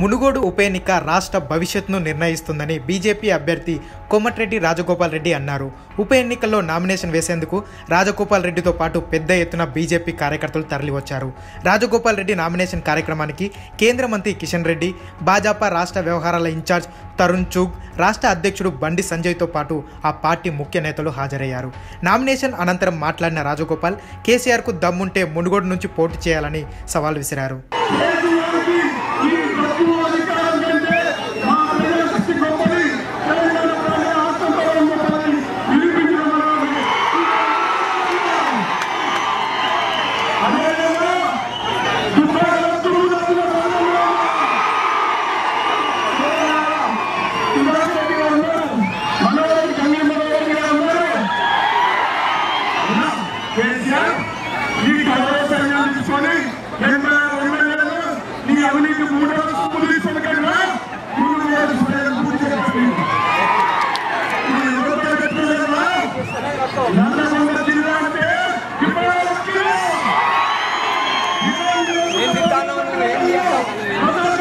మునుగోడు ఉప ఎన్నిక రాష్ట్ర భవిష్యత్తును నిర్ణయిస్తుందని బీజేపీ అభ్యర్థి కోమటిరెడ్డి రాజగోపాల్ రెడ్డి అన్నారు. ఉప ఎన్నికల్లో నామినేషన్ వేసేందుకు రాజగోపాల్ రెడ్డితో పాటు పెద్ద ఎత్తున బీజేపీ కార్యకర్తలు తరలివచ్చారు. రాజగోపాల్ రెడ్డి నామినేషన్ కార్యక్రమానికి కేంద్ర మంత్రి కిషన్ రెడ్డి, భాజపా రాష్ట్ర వ్యవహారాల ఇన్ఛార్జ్ తరుణ్ చుగ్, రాష్ట్ర అధ్యక్షుడు బండి సంజయ్తో పాటు ఆ పార్టీ ముఖ్య నేతలు హాజరయ్యారు. నామినేషన్ అనంతరం మాట్లాడిన రాజగోపాల్ కేసీఆర్కు దమ్ముంటే మునుగోడు నుంచి పోటీ చేయాలని సవాల్ విసిరారు. నేను